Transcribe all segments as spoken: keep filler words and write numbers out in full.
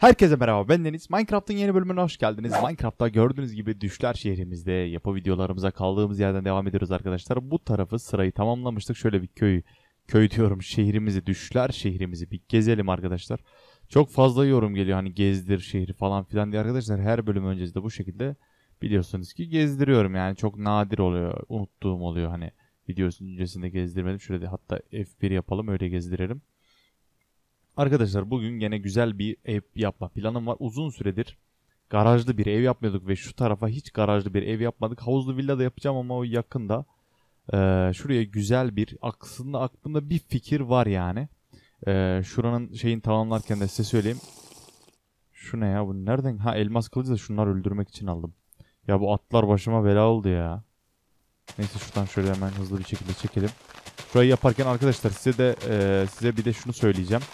Herkese merhaba, ben Deniz. Minecraft'ın yeni bölümüne hoş geldiniz. Minecraft'ta gördüğünüz gibi Düşler şehrimizde yapı videolarımıza kaldığımız yerden devam ediyoruz arkadaşlar. Bu tarafı sırayı tamamlamıştık. Şöyle bir köy, köy diyorum şehrimizi, Düşler şehrimizi bir gezelim arkadaşlar. Çok fazla yorum geliyor hani gezdir şehri falan filan diye arkadaşlar. Her bölüm öncesinde bu şekilde biliyorsunuz ki gezdiriyorum yani. Çok nadir oluyor, unuttuğum oluyor hani video öncesinde gezdirmedim. Şöyle de hatta F bir yapalım, öyle gezdirelim. Arkadaşlar bugün gene güzel bir ev yapma planım var. Uzun süredir garajlı bir ev yapmıyorduk ve şu tarafa hiç garajlı bir ev yapmadık. Havuzlu villa da yapacağım ama o yakında. Ee, şuraya güzel bir, aslında aklımda bir fikir var yani. Ee, şuranın şeyin tamamlarken de size söyleyeyim. Şu ne ya, bu nereden? Ha, elmas kılıcı da şunları öldürmek için aldım. Ya bu atlar başıma bela oldu ya. Neyse şuradan şöyle hemen hızlı bir şekilde çekelim. Şurayı yaparken arkadaşlar size de e, size bir de şunu söyleyeceğim.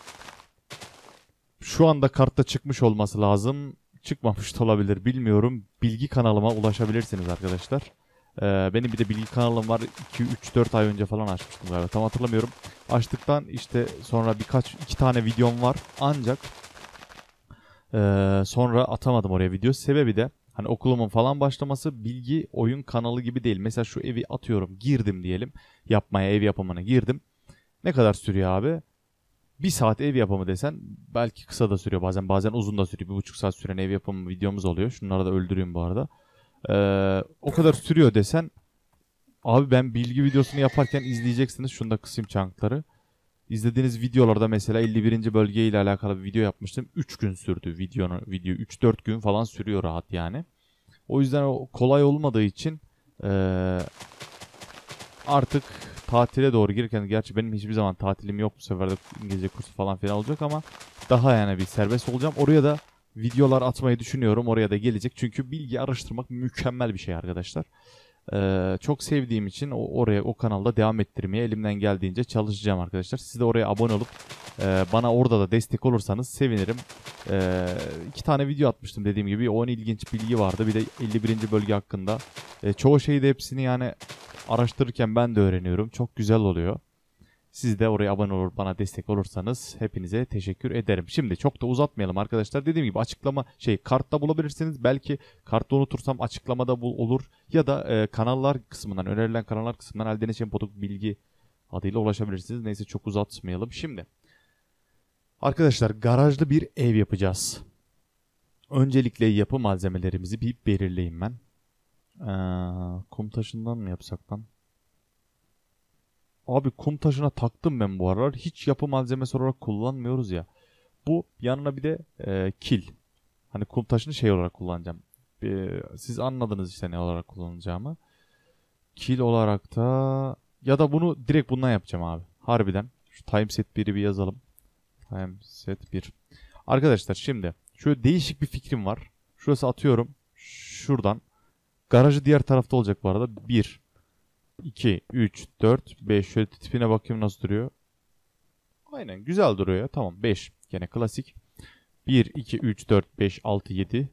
Şu anda kartta çıkmış olması lazım. Çıkmamış da olabilir, bilmiyorum. Bilgi kanalıma ulaşabilirsiniz arkadaşlar. Ee, benim bir de bilgi kanalım var. iki üç dört ay önce falan açmıştım galiba. Tam hatırlamıyorum. Açtıktan işte sonra birkaç iki tane videom var. Ancak ee, sonra atamadım oraya video. Sebebi de hani okulumun falan başlaması, bilgi oyun kanalı gibi değil. Mesela şu evi atıyorum, girdim diyelim. Yapmaya, ev yapımına girdim. Ne kadar sürüyor abi? Bir saat ev yapımı desen belki kısa da sürüyor, bazen bazen uzun da sürüyor. Bir buçuk saat süren ev yapımı videomuz oluyor. Şunları da öldüreyim bu arada. Ee, o kadar sürüyor desen abi, ben bilgi videosunu yaparken izleyeceksiniz. Şunu da kısayım çankları. İzlediğiniz videolarda mesela elli birinci bölge ile alakalı bir video yapmıştım. üç gün sürdü videonun video. üç dört gün falan sürüyor rahat yani. O yüzden o kolay olmadığı için ee, artık tatile doğru girerken, gerçi benim hiçbir zaman tatilim yok, bu sefer de İngilizce kursu falan filan olacak ama daha yani bir serbest olacağım. Oraya da videolar atmayı düşünüyorum. Oraya da gelecek. Çünkü bilgi araştırmak mükemmel bir şey arkadaşlar. Ee, çok sevdiğim için o, oraya o kanalda devam ettirmeye elimden geldiğince çalışacağım arkadaşlar. Siz de oraya abone olup e, bana orada da destek olursanız sevinirim. E, iki tane video atmıştım dediğim gibi. on ilginç bilgi vardı. Bir de elli birinci bölge hakkında. E, çoğu şeyi de hepsini yani araştırırken ben de öğreniyorum. Çok güzel oluyor. Siz de oraya abone olur, bana destek olursanız hepinize teşekkür ederim. Şimdi çok da uzatmayalım arkadaşlar. Dediğim gibi açıklama şey kartta bulabilirsiniz. Belki kartta unutursam açıklamada bul olur. Ya da e, kanallar kısmından, önerilen kanallar kısmından Eldeniz Şempotuk bilgi adıyla ulaşabilirsiniz. Neyse çok uzatmayalım. Şimdi arkadaşlar garajlı bir ev yapacağız. Öncelikle yapı malzemelerimizi bir belirleyeyim ben. Ee, kum taşından mı yapsak lan? Abi kum taşına taktım ben bu aralar. Hiç yapı malzemesi olarak kullanmıyoruz ya. Bu yanına bir de e, kil. Hani kum taşını şey olarak kullanacağım. E, siz anladınız işte ne olarak kullanacağımı. Kil olarak da ya da bunu direkt bundan yapacağım abi. Harbiden. Şu timeset biri bir yazalım. Timeset bir. Arkadaşlar şimdi şöyle değişik bir fikrim var. Şurası atıyorum. Şuradan. Garajı diğer tarafta olacak bu arada. bir iki, üç, dört, beş. Şöyle tipine bakayım nasıl duruyor. Aynen güzel duruyor ya. Tamam beş. Gene klasik. bir, iki, üç, dört, beş, altı, yedi.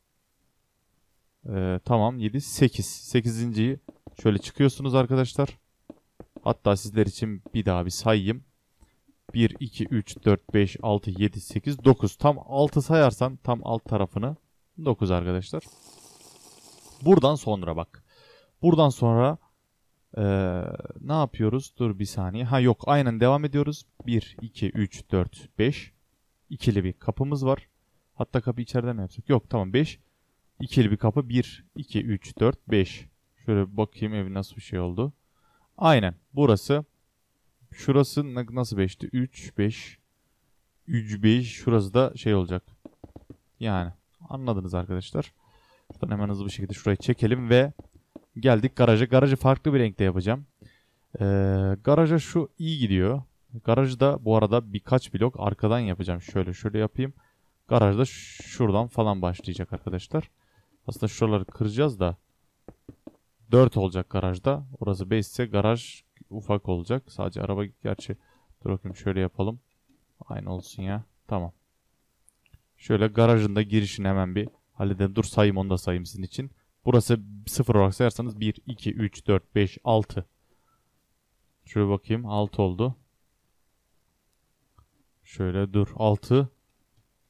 Ee, tamam yedi, sekiz. sekizinciyi şöyle çıkıyorsunuz arkadaşlar. Hatta sizler için bir daha bir sayayım. bir, iki, üç, dört, beş, altı, yedi, sekiz, dokuz. Tam altı sayarsan tam alt tarafını dokuz arkadaşlar. Buradan sonra bak. Buradan sonra Ee, ne yapıyoruz? Dur bir saniye. Ha yok, aynen devam ediyoruz. bir, iki, üç, dört, beş. İkili bir kapımız var. Hatta kapı içeriden mi yapsak? Yok tamam beş. İkili bir kapı. bir, iki, üç, dört, beş. Şöyle bir bakayım ev nasıl bir şey oldu. Aynen burası. Şurası nasıl beşti? üç, beş. üç, beş. Şurası da şey olacak. Yani anladınız arkadaşlar. Şuradan hemen hızlı bir şekilde şurayı çekelim ve geldik garaja. Garajı farklı bir renkte yapacağım. Ee, garaja şu iyi gidiyor. Garajı da bu arada birkaç blok arkadan yapacağım. Şöyle şöyle yapayım. Garajda şuradan falan başlayacak arkadaşlar. Aslında şuraları kıracağız da dört olacak garajda. Orası beş ise garaj ufak olacak. Sadece araba, gerçi dur bakayım şöyle yapalım. Aynı olsun ya. Tamam. Şöyle garajın da girişini hemen bir halledelim. Dur sayayım, onu da sayayım sizin için. Burası sıfır olarak sayarsanız bir, iki, üç, dört, beş, altı. Şöyle bakayım, altı oldu. Şöyle dur, altı,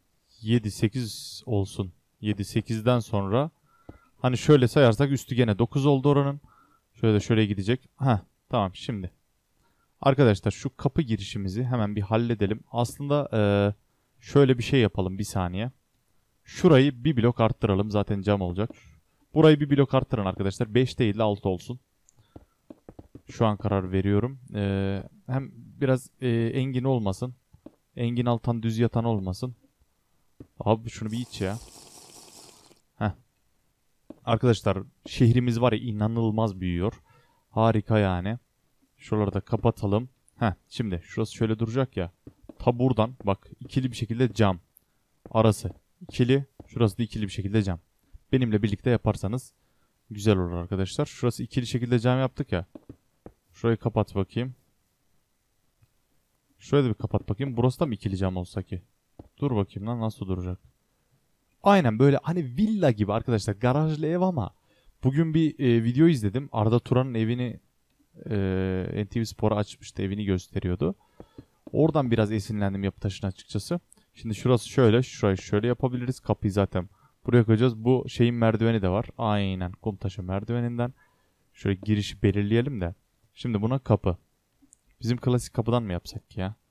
yedi sekiz olsun. yedi sekizden sonra hani şöyle sayarsak üstü gene dokuz oldu oranın. Şöyle şöyle gidecek. Heh, tamam şimdi. Arkadaşlar şu kapı girişimizi hemen bir halledelim. Aslında ee, şöyle bir şey yapalım bir saniye. Şurayı bir blok arttıralım. Zaten cam olacak. Burayı bir blok arttırın arkadaşlar. beş değil de altı olsun. Şu an karar veriyorum. Ee, hem biraz e, engin olmasın. Engin altan düz yatan olmasın. Abi şunu bir iç ya. Heh. Arkadaşlar şehrimiz var ya inanılmaz büyüyor. Harika yani. Şuraları da kapatalım. Heh, şimdi şurası şöyle duracak ya. Ta buradan bak ikili bir şekilde cam. Arası ikili. Şurası da ikili bir şekilde cam. Benimle birlikte yaparsanız güzel olur arkadaşlar. Şurası ikili şekilde cam yaptık ya. Şurayı kapat bakayım. Şöyle bir kapat bakayım. Burası da mı ikili cam olsa ki? Dur bakayım lan nasıl duracak? Aynen böyle hani villa gibi arkadaşlar. Garajlı ev ama. Bugün bir e, video izledim. Arda Turan'ın evini e, N T V Spor'a açmıştı. Evini gösteriyordu. Oradan biraz esinlendim yapı taşına açıkçası. Şimdi şurası şöyle. Şurayı şöyle yapabiliriz. Kapıyı zaten buraya koyacağız. Bu şeyin merdiveni de var. Aynen. Kum taşı merdiveninden. Şöyle girişi belirleyelim de. Şimdi buna kapı. Bizim klasik kapıdan mı yapsak ki ya?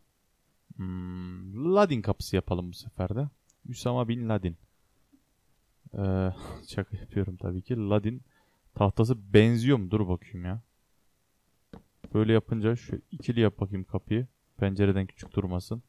Hmm, Ladin kapısı yapalım bu sefer de. Üsama bin Ladin. Ee, şaka yapıyorum tabii ki. Ladin tahtası benziyor mu? Dur bakayım ya. Böyle yapınca şu ikili yap bakayım kapıyı. Pencereden küçük durmasın.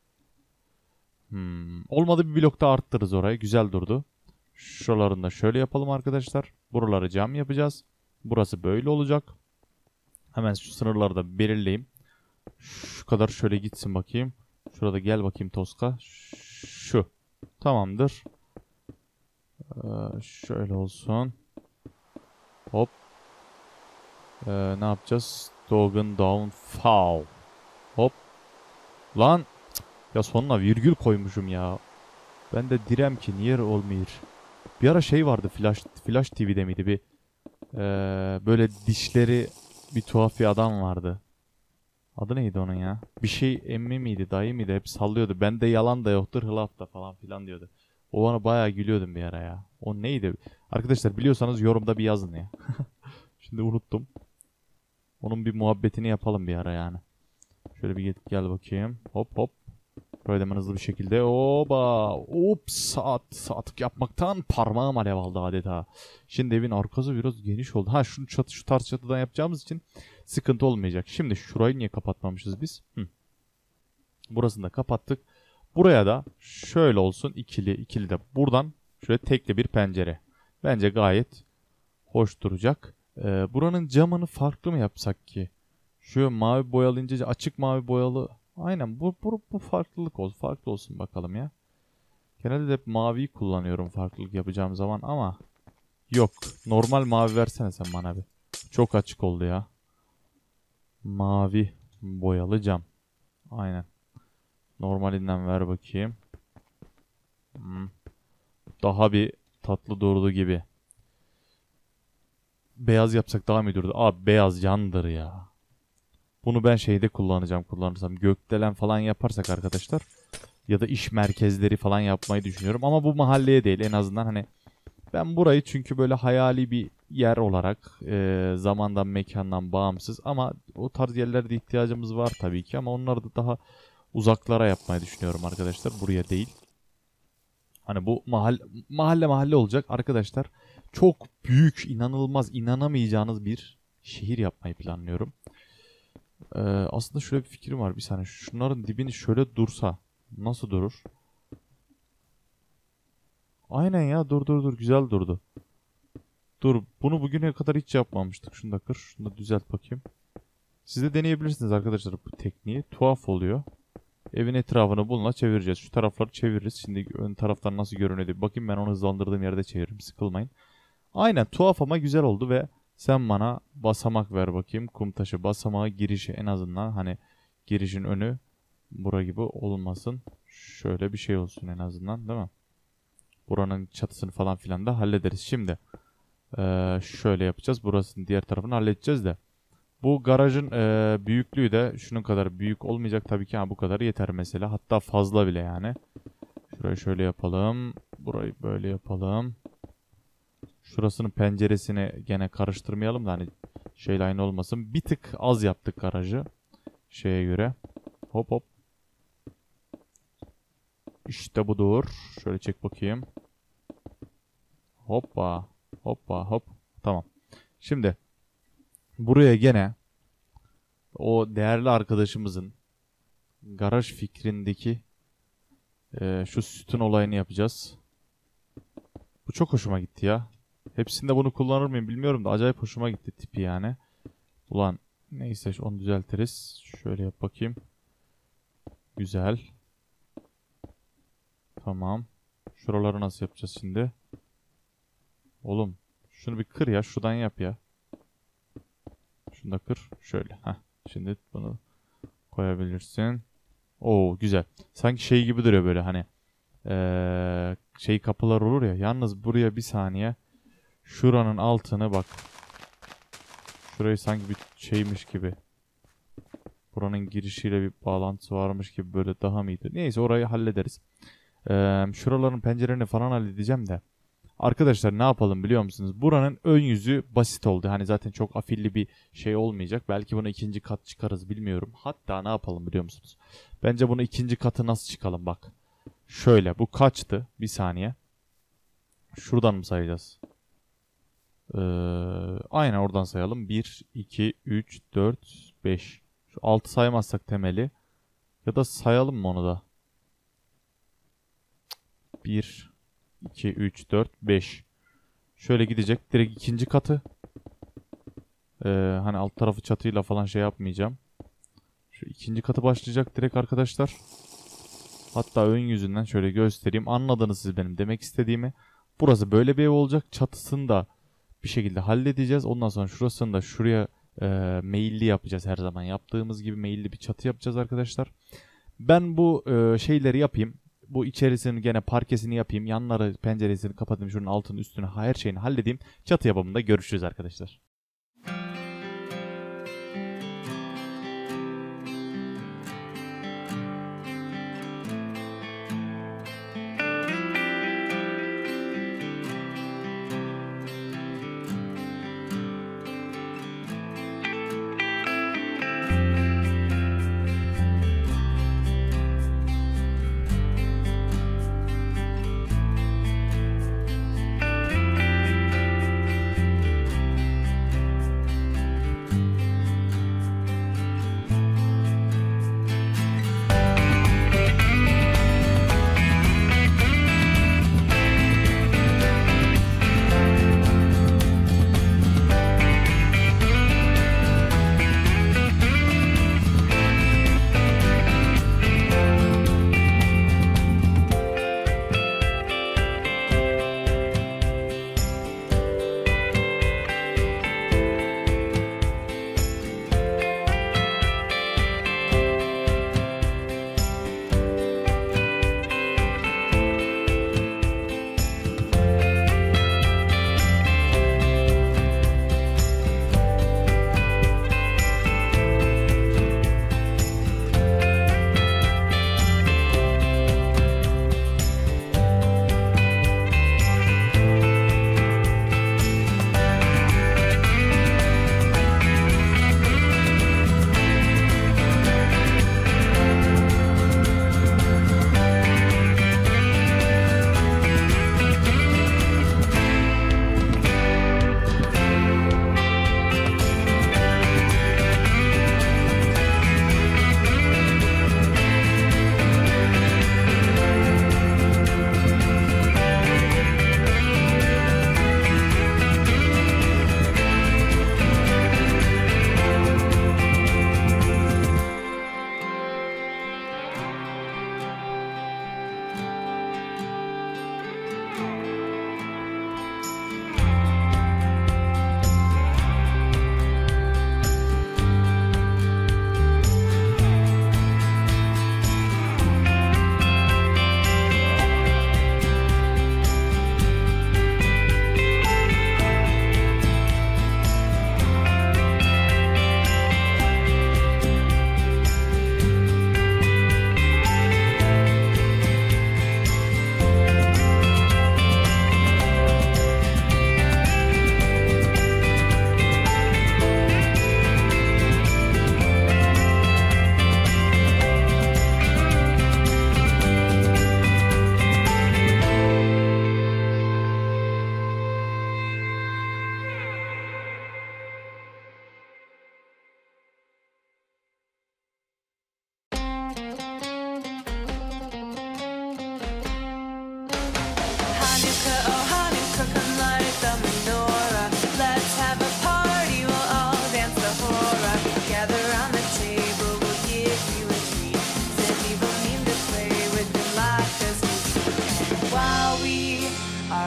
Hmm, olmadı bir blokta arttırırız orayı. Güzel durdu. Şuralarını da şöyle yapalım arkadaşlar. Buraları cam yapacağız. Burası böyle olacak. Hemen şu sınırları da belirleyeyim. Şu kadar şöyle gitsin bakayım. Şurada gel bakayım Toska. Şu. Tamamdır. Ee, şöyle olsun. Hop. Ee, ne yapacağız? Dogen down foul. Hop. Lan. Ya sonuna virgül koymuşum ya. Ben de direm ki niye olmuyor. Bir ara şey vardı Flash, Flash T V'de miydi bir ee, böyle dişleri bir tuhaf bir adam vardı. Adı neydi onun ya? Bir şey emmi miydi dayı mıydı hep sallıyordu. Bende yalan da yoktur hılaf da falan filan diyordu. O bana bayağı gülüyordum bir ara ya. O neydi? Arkadaşlar biliyorsanız yorumda bir yazın ya. Şimdi unuttum. Onun bir muhabbetini yapalım bir ara yani. Şöyle bir git gel bakayım. Hop hop. Böyle hemen hızlı bir şekilde. Oba. Ups. Saat, saatlik yapmaktan parmağım alev aldı adeta. Şimdi evin arkası biraz geniş oldu. Ha şunu çatı, şu tarz çatıdan yapacağımız için sıkıntı olmayacak. Şimdi şurayı niye kapatmamışız biz? Hı. Burasını da kapattık. Buraya da şöyle olsun. İkili. İkili de buradan şöyle tekli bir pencere. Bence gayet hoş duracak. Ee, buranın camını farklı mı yapsak ki? Şu mavi boyalı ince açık mavi boyalı. Aynen bu, bu, bu farklılık olsun. Farklı olsun bakalım ya. Genelde de hep maviyi kullanıyorum farklılık yapacağım zaman ama yok. Normal mavi versene sen bana bir. Çok açık oldu ya. Mavi boyalı cam. Aynen. Normalinden ver bakayım. Hmm. Daha bir tatlı durdu gibi. Beyaz yapsak daha mı durdu? Abi beyaz yandır ya. Bunu ben şeyde kullanacağım kullanırsam. Gökdelen falan yaparsak arkadaşlar. Ya da iş merkezleri falan yapmayı düşünüyorum. Ama bu mahalleye değil en azından hani. Ben burayı çünkü böyle hayali bir yer olarak e, zamandan mekandan bağımsız. Ama o tarz yerlerde ihtiyacımız var tabii ki. Ama onları da daha uzaklara yapmayı düşünüyorum arkadaşlar. Buraya değil. Hani bu mahalle mahalle, mahalle olacak arkadaşlar. Çok büyük, inanılmaz, inanamayacağınız bir şehir yapmayı planlıyorum. Ee, aslında şöyle bir fikrim var. Bir saniye. Şunların dibini şöyle dursa nasıl durur? Aynen ya. Dur dur dur. Güzel durdu. Dur. Bunu bugüne kadar hiç yapmamıştık. Şunu da kır. Şunu da düzelt bakayım. Siz de deneyebilirsiniz arkadaşlar bu tekniği. Tuhaf oluyor. Evin etrafını bununla çevireceğiz. Şu tarafları çeviririz. Şimdi ön taraftan nasıl görünüyor? Bakayım ben onu hızlandırdığım yerde çeviririm. Sıkılmayın. Aynen tuhaf ama güzel oldu ve sen bana basamak ver bakayım. Kum taşı basamağı girişi en azından hani girişin önü bura gibi olmasın. Şöyle bir şey olsun en azından değil mi? Buranın çatısını falan filan da hallederiz. Şimdi ee, şöyle yapacağız. Burasının diğer tarafını halledeceğiz de. Bu garajın ee, büyüklüğü de şunun kadar büyük olmayacak tabii ki ama bu kadar yeter mesela. Hatta fazla bile yani. Şurayı şöyle yapalım. Burayı böyle yapalım. Şurasının penceresini gene karıştırmayalım da hani şeyle aynı olmasın. Bir tık az yaptık garajı. Şeye göre. Hop hop. İşte budur. Şöyle çek bakayım. Hoppa. Hoppa hop. Tamam. Şimdi buraya gene o değerli arkadaşımızın garaj fikrindeki e, şu sütun olayını yapacağız. Bu çok hoşuma gitti ya. Hepsinde bunu kullanır mıyım bilmiyorum da acayip hoşuma gitti tipi yani. Ulan neyse onu düzeltiriz. Şöyle yap bakayım. Güzel. Tamam. Şuraları nasıl yapacağız şimdi? Oğlum şunu bir kır ya. Şuradan yap ya. Şunu da kır. Şöyle. Heh. Şimdi bunu koyabilirsin. Oo güzel. Sanki şey gibi duruyor böyle hani. Ee, şey kapılar olur ya. Yalnız buraya bir saniye. Şuranın altını bak. Şurayı sanki bir şeymiş gibi. Buranın girişiyle bir bağlantısı varmış gibi böyle daha mıydı? Neyse orayı hallederiz. Ee, şuraların pencerelerini falan halledeceğim de. Arkadaşlar ne yapalım biliyor musunuz? Buranın ön yüzü basit oldu. Hani zaten çok afilli bir şey olmayacak. Belki bunu ikinci kat çıkarız bilmiyorum. Hatta ne yapalım biliyor musunuz? Bence bunu ikinci katı nasıl çıkalım bak. Şöyle bu kaçtı? Bir saniye. Şuradan mı sayacağız? Ee, aynen oradan sayalım. bir, iki, üç, dört, beş. Şu altı saymazsak temeli. Ya da sayalım mı onu da? bir, iki, üç, dört, beş. Şöyle gidecek. Direkt ikinci katı. Ee, hani alt tarafı çatıyla falan şey yapmayacağım. Şu ikinci katı başlayacak direkt arkadaşlar. Hatta ön yüzünden şöyle göstereyim. Anladınız siz benim demek istediğimi. Burası böyle bir ev olacak. Çatısını da bir şekilde halledeceğiz. Ondan sonra şurasını da şuraya e, meyilli yapacağız her zaman. Yaptığımız gibi meyilli bir çatı yapacağız arkadaşlar. Ben bu e, şeyleri yapayım. Bu içerisinin gene parkesini yapayım. Yanları penceresini kapatayım. Şunun altını üstünü her şeyini halledeyim. Çatı yapımında görüşürüz arkadaşlar.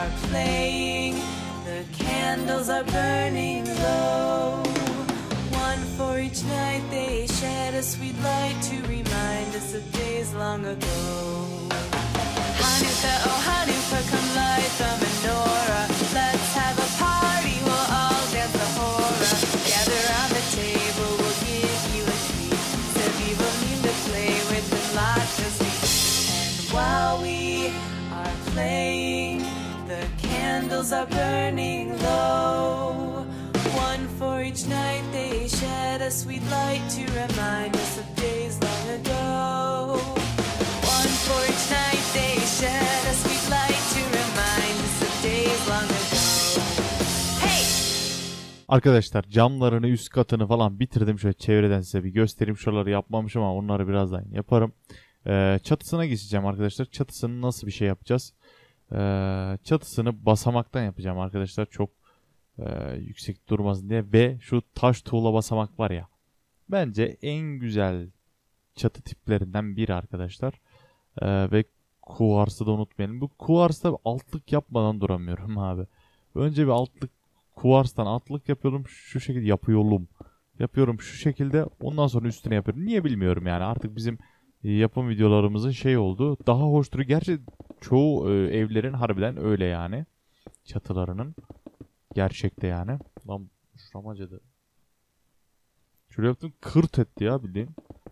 are playing, the candles are burning low. One for each night they shed a sweet light to remind us of days long ago. Hanukkah, oh Hanukkah, come light the menorah. Let's have a party, we'll all dance the hora. Gather around the table, we'll give you a treat. Sevi will need to play with and lots of sweets. And while we are playing, the candles are burning low. One for each night they shed a sweet light to remind us of days long ago. One for each night they shed a sweet light to remind us of days long ago. Hey! Arkadaşlar camlarını, üst katını falan bitirdim. Şöyle çevreden size bir göstereyim. Şuraları yapmamışım ama onları birazdan yaparım. Ee, çatısına geçeceğim arkadaşlar. Çatısını nasıl bir şey yapacağız? Ee, çatısını basamaktan yapacağım arkadaşlar. Çok e, yüksek durmasın diye. Ve şu taş tuğla basamak var ya. Bence en güzel çatı tiplerinden biri arkadaşlar. Ee, ve kuvarsı da unutmayalım. Bu kuvarsta altlık yapmadan duramıyorum abi. Önce bir altlık, kuvarstan altlık yapıyorum. Şu şekilde yapıyorum. Yapıyorum şu şekilde. Ondan sonra üstüne yapıyorum. Niye bilmiyorum yani. Artık bizim yapım videolarımızın şey oldu. Daha hoş duruyor. Gerçi çoğu e, evlerin harbiden öyle yani. Çatılarının. Gerçekte yani. Lan şuram acıdı. Şöyle yaptım, kırt etti ya bildiğin.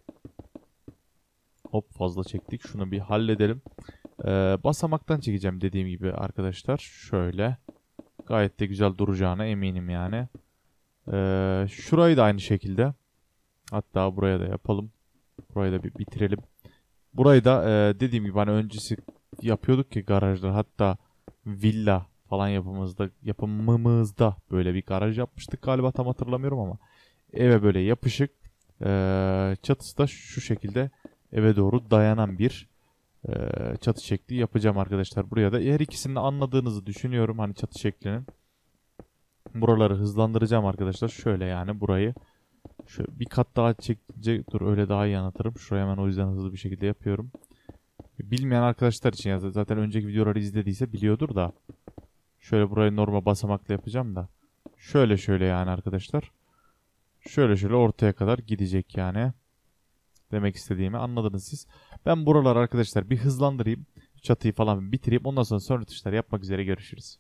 Hop, fazla çektik. Şunu bir halledelim. Ee, basamaktan çekeceğim dediğim gibi arkadaşlar. Şöyle. Gayet de güzel duracağına eminim yani. Ee, şurayı da aynı şekilde. Hatta buraya da yapalım. Burayı da bir bitirelim. Burayı da e, dediğim gibi hani öncesi yapıyorduk ki garajlar. Hatta villa falan yapımızda, yapımımızda böyle bir garaj yapmıştık galiba, tam hatırlamıyorum ama. Eve böyle yapışık. E, çatısı da şu şekilde eve doğru dayanan bir e, çatı şekli yapacağım arkadaşlar. Buraya da her ikisini de anladığınızı düşünüyorum. Hani çatı şeklinin. Buraları hızlandıracağım arkadaşlar. Şöyle yani burayı. Şöyle bir kat daha çekince, dur öyle daha iyi anlatırım. Şuraya hemen o yüzden hızlı bir şekilde yapıyorum. Bilmeyen arkadaşlar için ya, zaten önceki videoları izlediyse biliyordur da. Şöyle burayı normal basamakla yapacağım da. Şöyle şöyle yani arkadaşlar. Şöyle şöyle ortaya kadar gidecek yani. Demek istediğimi anladınız siz. Ben buraları arkadaşlar bir hızlandırayım. Çatıyı falan bitireyim. Ondan sonra sonra tuşlar yapmak üzere görüşürüz.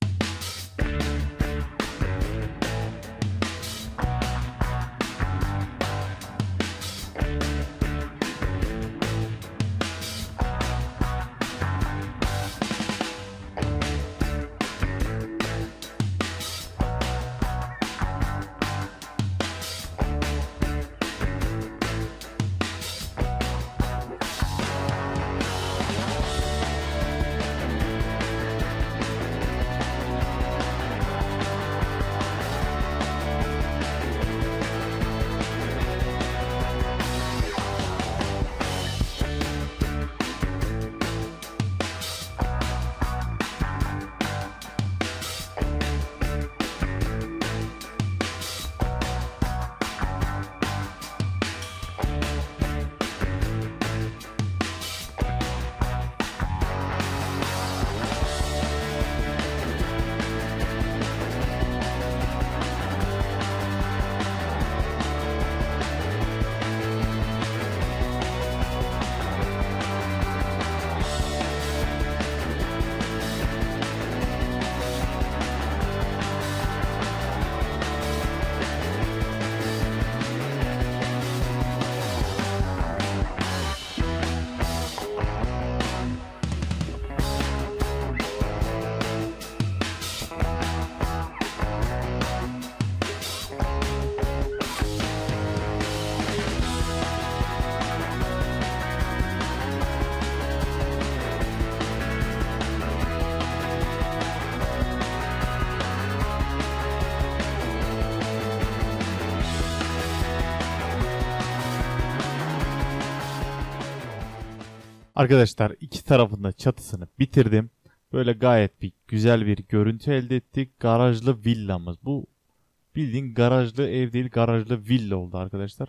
Arkadaşlar iki tarafında çatısını bitirdim. Böyle gayet bir güzel bir görüntü elde ettik. Garajlı villamız. Bu bildiğin garajlı ev değil, garajlı villa oldu arkadaşlar.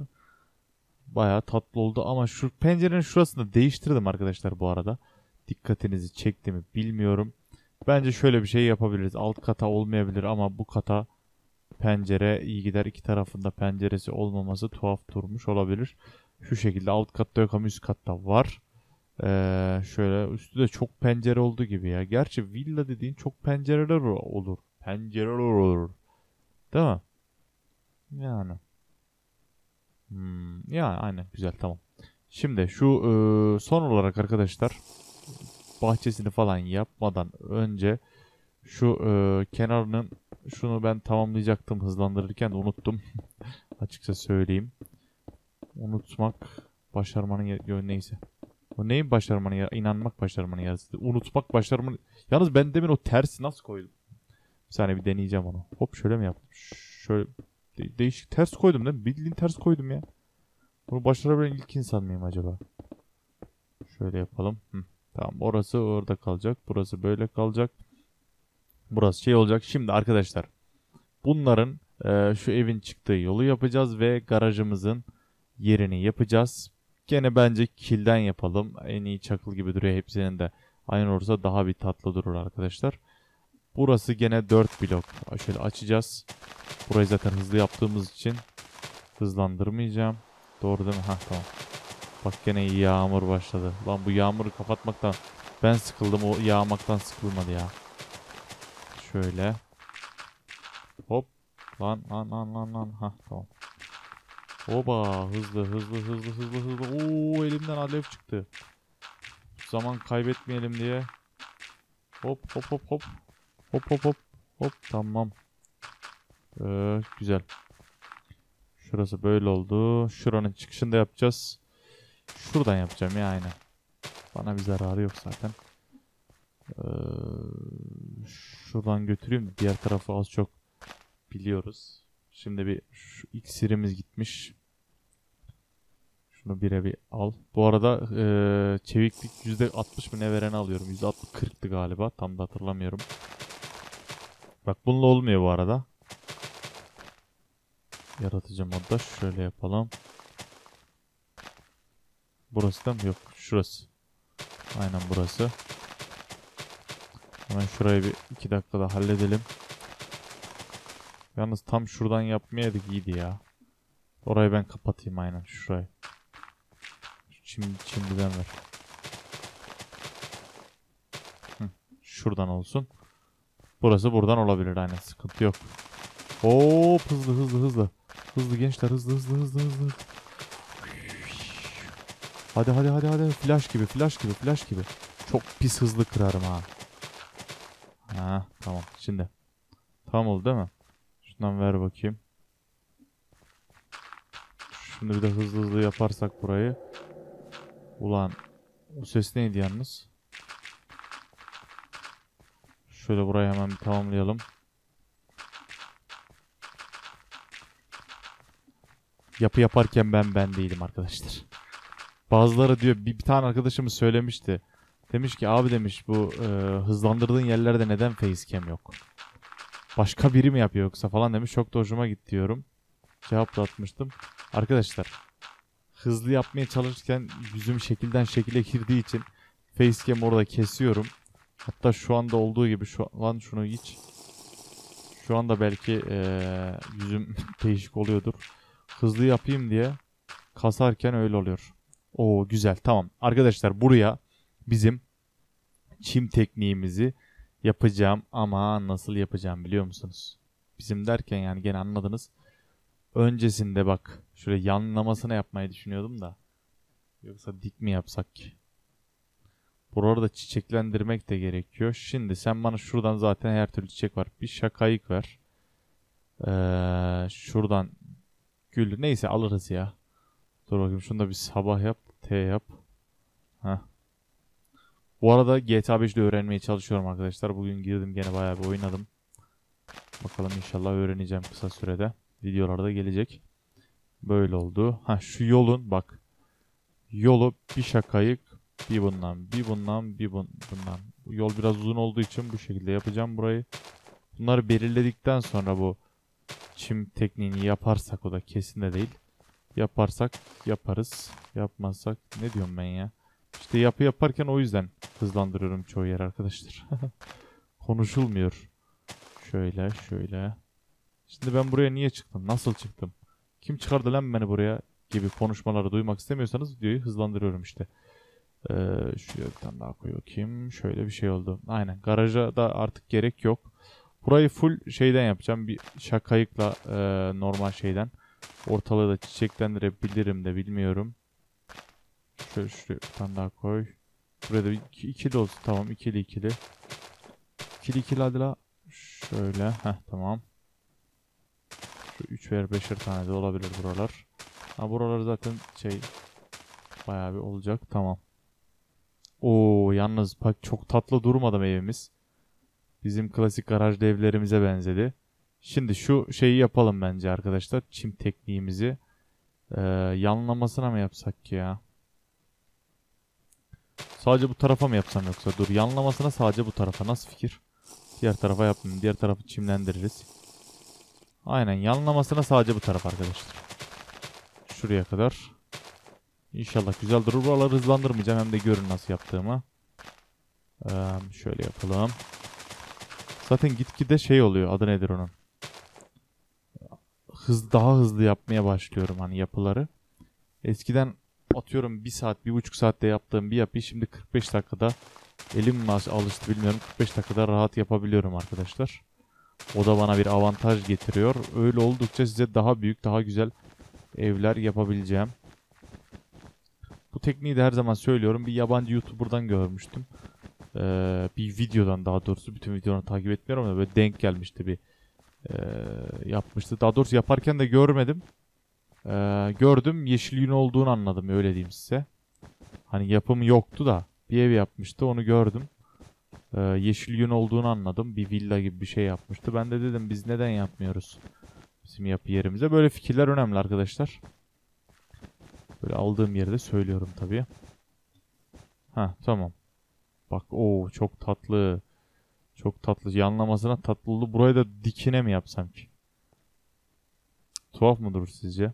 Bayağı tatlı oldu ama şu pencerenin şurasını değiştirdim arkadaşlar bu arada. Dikkatinizi çekti mi bilmiyorum. Bence şöyle bir şey yapabiliriz. Alt kata olmayabilir ama bu kata pencere iyi gider. İki tarafında penceresi olmaması tuhaf durmuş olabilir. Şu şekilde alt katta yok ama üst katta var. Ee, şöyle üstü de çok pencere olduğu gibi ya. Gerçi villa dediğin çok pencereler olur. Pencereler olur. Değil mi? Yani. Hmm, yani aynen güzel tamam. Şimdi şu e, son olarak arkadaşlar bahçesini falan yapmadan önce şu e, kenarının şunu ben tamamlayacaktım hızlandırırken de unuttum. Açıkça söyleyeyim. Unutmak başarmanın yönü neyse. O neyin başarmanın ya inanmak başarmanın yarısı. Unutmak başarmanın. Yalnız ben demin o tersi nasıl koydum? Bir saniye bir deneyeceğim onu. Hop şöyle mi yaptım? Şöyle de- değişik ters koydum değil mi? Bildiğin ters koydum ya. Bunu başarabilen ilk insan mıyım acaba? Şöyle yapalım. Hı. Tamam orası orada kalacak. Burası böyle kalacak. Burası şey olacak. Şimdi arkadaşlar bunların e, şu evin çıktığı yolu yapacağız ve garajımızın yerini yapacağız. Gene bence kilden yapalım. En iyi çakıl gibi duruyor hepsinin de. Aynı olursa daha bir tatlı durur arkadaşlar. Burası gene dört blok. Şöyle açacağız. Burayı zaten hızlı yaptığımız için hızlandırmayacağım. Doğru değil mi? Hah tamam. Bak gene yağmur başladı. Lan bu yağmuru kapatmaktan ben sıkıldım. O yağmaktan sıkılmadı ya. Şöyle. Hop. Lan lan lan lan lan. Hah tamam. Oba hızlı hızlı hızlı hızlı hızlı. Oo elimden alev çıktı. Zaman kaybetmeyelim diye. Hop hop hop hop. Hop hop hop. Hop tamam. Ee, güzel. Şurası böyle oldu. Şuranın çıkışını da yapacağız. Şuradan yapacağım ya aynen. Bana bir zararı yok zaten. Ee, şuradan götüreyim. Diğer tarafı az çok biliyoruz. Şimdi bir şu iksirimiz gitmiş. Şunu bire bir al. Bu arada ee, çeviklik yüzde altmış mı ne vereni alıyorum. yüzde altmış kırktı galiba. Tam da hatırlamıyorum. Bak bununla olmuyor bu arada. Yaratıcı modda şöyle yapalım. Burası da mı? Yok. Şurası. Aynen burası. Hemen şurayı bir iki dakikada halledelim. Yalnız tam şuradan yapmayaydık iyiydi ya. Orayı ben kapatayım aynen şurayı. Şimdi şimdiden ver. Hı, şuradan olsun. Burası buradan olabilir aynen sıkıntı yok. Hop hızlı hızlı hızlı. Hızlı gençler hızlı hızlı hızlı hızlı. Hadi hadi hadi hadi flash gibi flash gibi flash gibi. Çok pis hızlı kırarım ha. Ha tamam şimdi. Tamam oldu değil mi? Şundan ver bakayım. Şimdi bir de hızlı hızlı yaparsak burayı. Ulan o ses neydi yalnız? Şöyle burayı hemen bir tamamlayalım. Yapı yaparken ben ben değilim arkadaşlar. Bazıları diyor bir, bir tane arkadaşımız söylemişti. Demiş ki abi demiş bu e, hızlandırdığın yerlerde neden facecam yok? Başka biri mi yapıyor yoksa falan demiş. Çok da hoşuma gitti diyorum. Cevap da atmıştım. Arkadaşlar hızlı yapmaya çalışırken yüzüm şekilden şekile girdiği için facecam orada kesiyorum. Hatta şu anda olduğu gibi şu lan şunu hiç şu anda belki ee, yüzüm değişik oluyordur. Hızlı yapayım diye kasarken öyle oluyor. Oo güzel tamam. Arkadaşlar buraya bizim çim tekniğimizi yapacağım ama nasıl yapacağım biliyor musunuz? Bizim derken yani gene anladınız. Öncesinde bak şöyle yanlamasına yapmayı düşünüyordum da. Yoksa dik mi yapsak ki? Burada çiçeklendirmek de gerekiyor. Şimdi sen bana şuradan zaten her türlü çiçek var. Bir şakayık ver. Ee, şuradan gül. Neyse alırız ya. Dur bakayım şunu da bir sabah yap. T yap. Heh. Bu arada G T A beşte öğrenmeye çalışıyorum arkadaşlar. Bugün girdim gene bayağı bir oynadım. Bakalım inşallah öğreneceğim kısa sürede. Videolarda gelecek. Böyle oldu. Ha şu yolun bak. Yolu bir şakayık. Bir bundan, bir bundan, bir bun bundan. Bu yol biraz uzun olduğu için bu şekilde yapacağım burayı. Bunları belirledikten sonra bu çim tekniğini yaparsak o da kesin de değil. Yaparsak yaparız. Yapmazsak ne diyorum ben ya. İşte yapı yaparken o yüzden hızlandırıyorum çoğu yer arkadaşlar. konuşulmuyor. Şöyle şöyle. Şimdi ben buraya niye çıktım? Nasıl çıktım? Kim çıkardı lan beni buraya? Gibi konuşmaları duymak istemiyorsanız videoyu hızlandırıyorum işte. Ee, şuraya bir tane daha koy bakayım. Şöyle bir şey oldu. Aynen. Garaja da artık gerek yok. Burayı full şeyden yapacağım. Bir şakayıkla e, normal şeyden. Ortalığı da çiçeklendirebilirim de bilmiyorum. Şöyle şuraya bir tane daha koy. Buraya da bir iki, ikili olsun. Tamam, ikili ikili. İkili ikili hadi la. Şöyle. Heh, tamam. Şu üç veya beşer tane de olabilir buralar. Ha, buralar zaten şey bayağı bir olacak. Tamam. Oo, yalnız bak çok tatlı durmadı evimiz. Bizim klasik garaj evlerimize benzedi. Şimdi şu şeyi yapalım bence arkadaşlar. Çim tekniğimizi. Ee, yanlamasına mı yapsak ki ya? Sadece bu tarafa mı yapsam yoksa? Dur, yanlamasına sadece bu tarafa. Nasıl fikir? Diğer tarafa yapmayayım. Diğer tarafı çimlendiririz. Aynen, yanlamasına sadece bu taraf arkadaşlar. Şuraya kadar. İnşallah güzel durur. Buraları hızlandırmayacağım. Hem de görün nasıl yaptığımı. Ee, şöyle yapalım. Zaten gitgide şey oluyor. Adı nedir onun? Hız, daha hızlı yapmaya başlıyorum hani yapıları. Eskiden atıyorum bir saat, bir buçuk saatte yaptığım bir yapıyı şimdi kırk beş dakikada, elim mi alıştı bilmiyorum, kırk beş dakikada rahat yapabiliyorum arkadaşlar. O da bana bir avantaj getiriyor. Öyle oldukça size daha büyük, daha güzel evler yapabileceğim. Bu tekniği de her zaman söylüyorum. Bir yabancı YouTuber'dan görmüştüm. Ee, bir videodan, daha doğrusu bütün videolarını takip etmiyorum da böyle denk gelmişti, bir e, yapmıştı. Daha doğrusu yaparken de görmedim. Ee, gördüm, yeşil yün olduğunu anladım, öyle diyeyim size. Hani yapımı yoktu da bir ev yapmıştı, onu gördüm. Ee, yeşil yün olduğunu anladım. Bir villa gibi bir şey yapmıştı. Ben de dedim biz neden yapmıyoruz bizim yapı yerimize. Böyle fikirler önemli arkadaşlar. Böyle aldığım yerde söylüyorum tabii. Ha, tamam. Bak, o çok tatlı. Çok tatlı. Yanlamasına tatlı oldu. Burayı da dikine mi yapsam ki? Tuhaf mı durur sizce?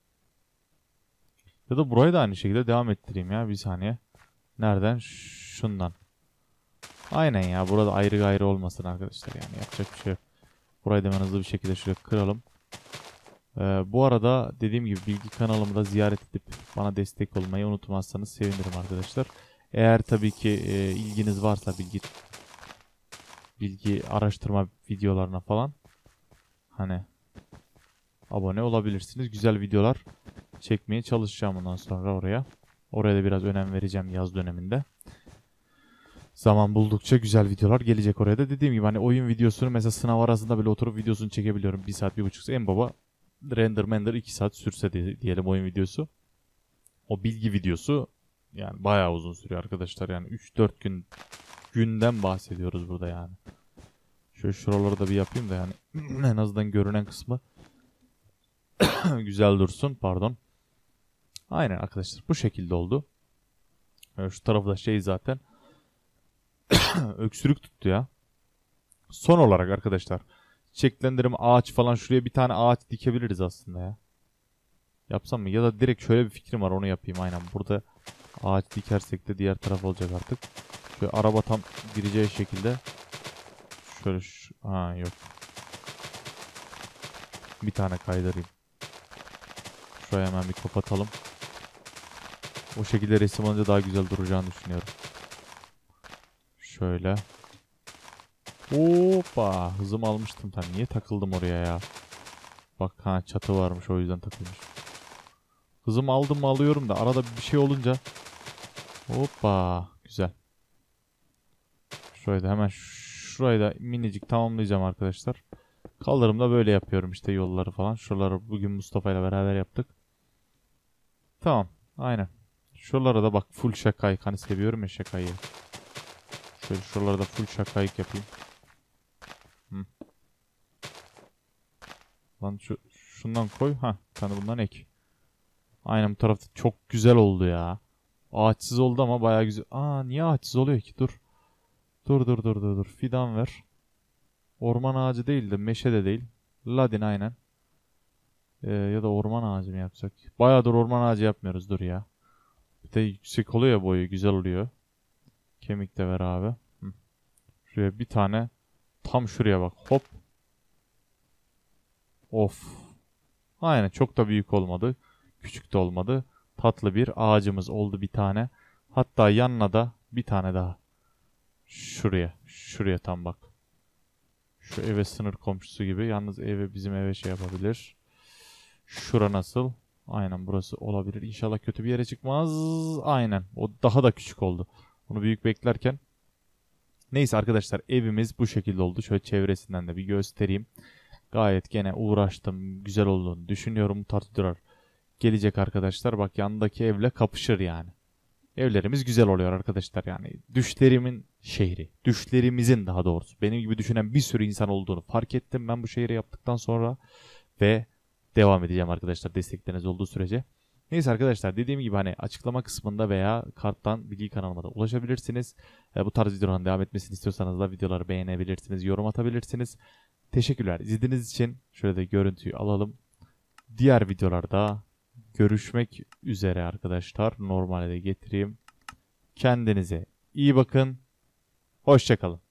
Ya da burayı da aynı şekilde devam ettireyim ya. Bir saniye. Nereden? Şundan. Aynen ya. Burada ayrı gayrı olmasın arkadaşlar. Yani yapacak bir şey yok. Burayı da hemen hızlı bir şekilde şöyle kıralım. Ee, bu arada dediğim gibi bilgi kanalımı da ziyaret edip bana destek olmayı unutmazsanız sevinirim arkadaşlar. Eğer tabii ki e, ilginiz varsa bilgi bilgi araştırma videolarına falan hani abone olabilirsiniz. Güzel videolar çekmeye çalışacağım bundan sonra oraya. Oraya da biraz önem vereceğim yaz döneminde. Zaman buldukça güzel videolar gelecek oraya da. Dediğim gibi hani oyun videosunu mesela sınav arasında bile oturup videosunu çekebiliyorum. bir saat, bir buçuk saat. En baba render mender iki saat sürse diyelim oyun videosu. O bilgi videosu yani bayağı uzun sürüyor arkadaşlar. Yani üç dört gün günden bahsediyoruz burada yani. Şöyle şuraları da bir yapayım da yani en azından görünen kısmı güzel dursun. Pardon. Aynen arkadaşlar, bu şekilde oldu. Yani şu tarafta şey zaten öksürük tuttu ya. Son olarak arkadaşlar, çiçeklendirme ağaç falan, şuraya bir tane ağaç dikebiliriz aslında ya. Yapsam mı? Ya da direkt şöyle bir fikrim var, onu yapayım. Aynen, burada ağaç dikersek de diğer taraf olacak artık. Şöyle araba tam gireceği şekilde. Şöyle şu... Ha, yok. Bir tane kaydırayım. Şuraya hemen bir kapatalım. O şekilde resim alınca daha güzel duracağını düşünüyorum. Şöyle. Hoppa. Hızımı almıştım. Ben niye takıldım oraya ya? Bak, ha, çatı varmış, o yüzden takılmış. Hızımı aldım mı alıyorum da arada bir şey olunca. Hoppa. Güzel. Şurayı da hemen şurayı da minicik tamamlayacağım arkadaşlar. Kaldırımda böyle yapıyorum işte, yolları falan. Şuraları bugün Mustafa ile beraber yaptık. Tamam. Aynen. Şuralara da bak full şakayık. Hani seviyorum ya şakayı. Şöyle şuralara da full şakayık yapayım. Hı. Lan şu, şundan koy. Ha, bir tane bundan ek. Aynen, bu tarafta çok güzel oldu ya. Ağaçsız oldu ama bayağı güzel. Aa, niye ağaçsız oluyor ki? Dur. Dur dur dur dur dur. Fidan ver. Orman ağacı değil de meşe de değil. Ladin aynen. Ee, ya da orman ağacı mı yapsak? Bayağıdır orman ağacı yapmıyoruz, dur ya. Bir de yüksek oluyor ya boyu, güzel oluyor. Kemik de ver abi. Hı. Şuraya bir tane Tam şuraya bak. Hop. Of. Aynen, çok da büyük olmadı. Küçük de olmadı. Tatlı bir ağacımız oldu bir tane. Hatta yanına da bir tane daha. Şuraya. Şuraya tam bak. Şu eve sınır komşusu gibi. Yalnız eve, bizim eve şey yapabilir. Şura nasıl? Aynen, burası olabilir. İnşallah kötü bir yere çıkmaz. Aynen. O daha da küçük oldu. Onu büyük beklerken. Neyse arkadaşlar, evimiz bu şekilde oldu. Şöyle çevresinden de bir göstereyim. Gayet gene uğraştım. Güzel olduğunu düşünüyorum. Tartı durar. Gelecek arkadaşlar. Bak, yanındaki evle kapışır yani. Evlerimiz güzel oluyor arkadaşlar yani. Düşlerimin şehri. Düşlerimizin daha doğrusu. Benim gibi düşünen bir sürü insan olduğunu fark ettim ben bu şehri yaptıktan sonra. Ve devam edeceğim arkadaşlar, destekleriniz olduğu sürece. Neyse arkadaşlar, dediğim gibi hani açıklama kısmında veya karttan bilgi kanalıma da ulaşabilirsiniz. E, bu tarz videoların devam etmesini istiyorsanız da videoları beğenebilirsiniz, yorum atabilirsiniz. Teşekkürler izlediğiniz için. Şöyle de görüntüyü alalım. Diğer videolarda görüşmek üzere arkadaşlar. Normale de getireyim. Kendinize iyi bakın. Hoşça kalın.